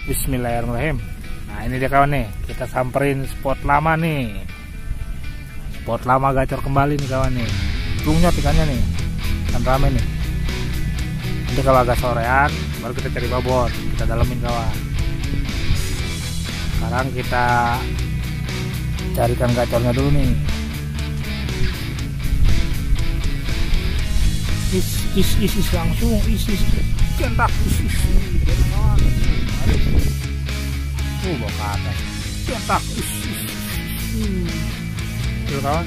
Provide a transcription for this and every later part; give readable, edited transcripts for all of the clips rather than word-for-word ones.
Bismillahirrahmanirrahim. Nah ini dia kawan nih, kita samperin spot lama nih. Spot lama gacor kembali nih kawan nih. Belumnya ikannya nih, kan rame nih. Nanti kalau agak sorean baru kita cari babon, kita dalemin kawan. Sekarang kita carikan gacornya dulu nih. Is langsung kentak bawa ke atas kentak tuh kawan.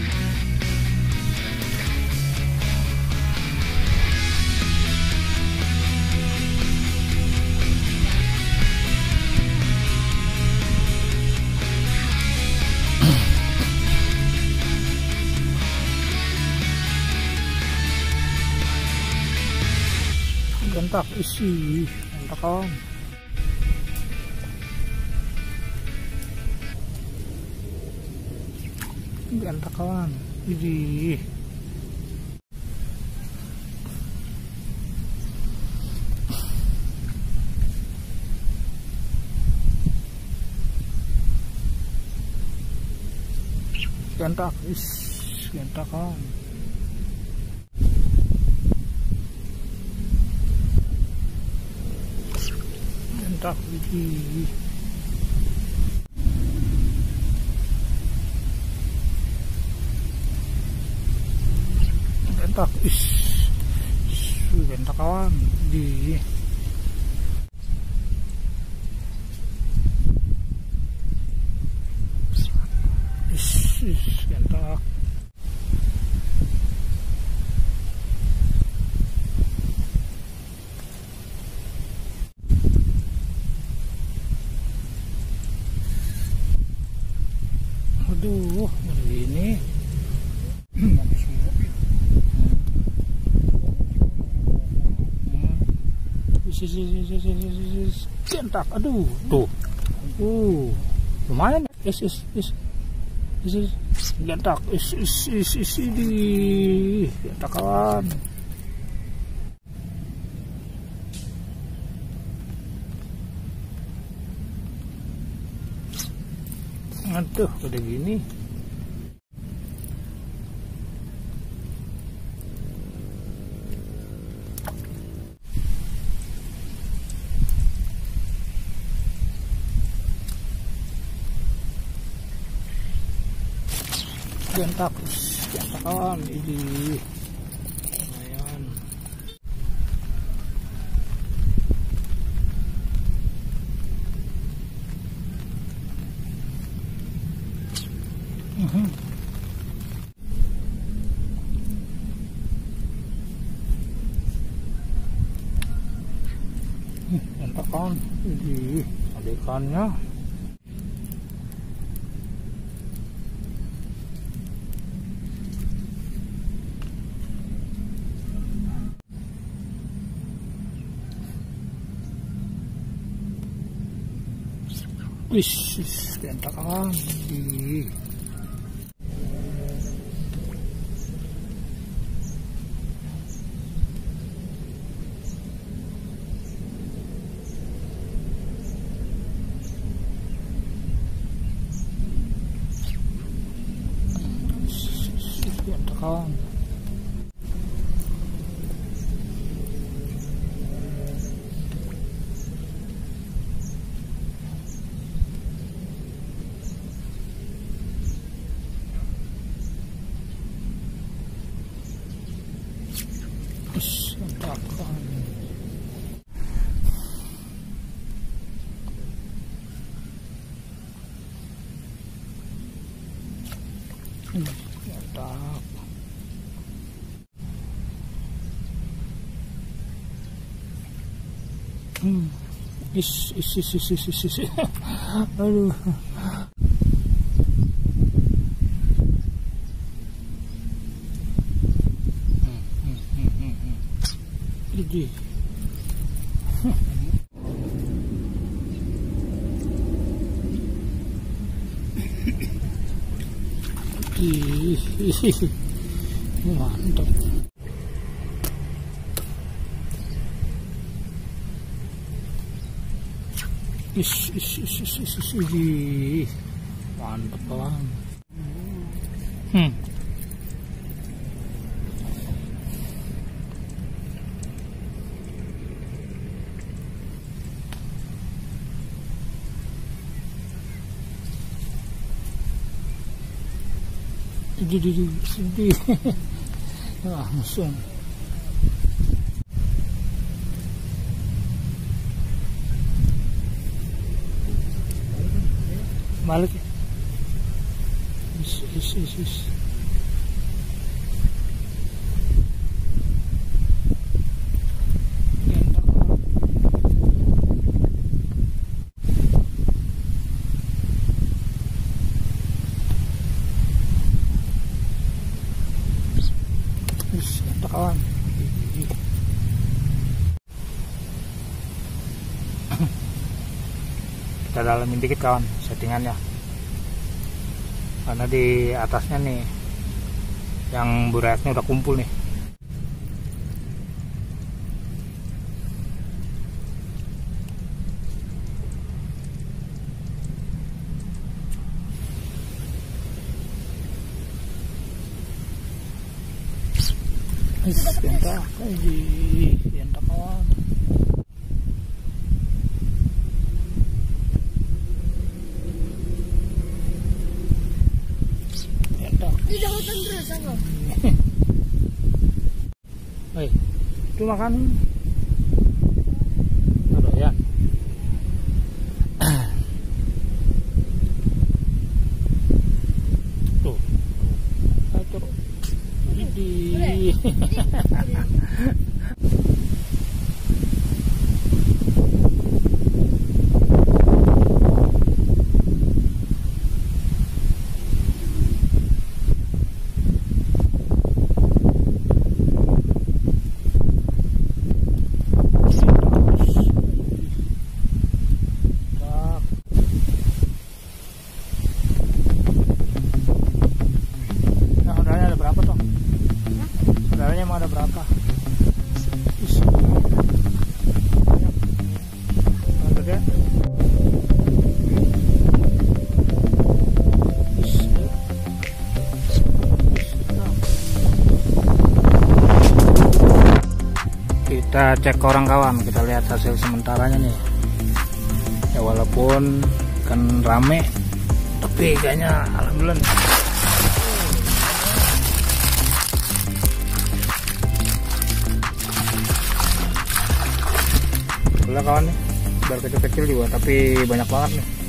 Gentak isi gentak kawan. Gentak kawan. Ini gentak gentak kawan. Gentak ini. Gentak gentak kawan di gentak. Aduh, begini. Gentak, aduh, tuh, lumayan, gentak, di gentak kawan. Aduh, udah gini. Gentak kawan ini lumayan. Gentak kawan ini ada ikannya. Gentak kawan. Gentak kawan. Gentak kawan. Gentak. Aduh. Jadi mantap. Mantap kawan. Sedih. Langsung. Balik. Is. Kawan, kita dalamin dikit kawan settingannya, karena di atasnya nih yang buraknya udah kumpul nih. Entah kawan. Hei, itu makan. Aduh ya. Tuh. Atur. Idi. Saudaranya mau ada berapa? Mantap ya. Kita cek orang kawan, kita lihat hasil sementaranya nih. Ya walaupun kan rame, tapi kayaknya alhamdulillah nih. Kawan nih, baru kecil-kecil juga tapi banyak banget nih.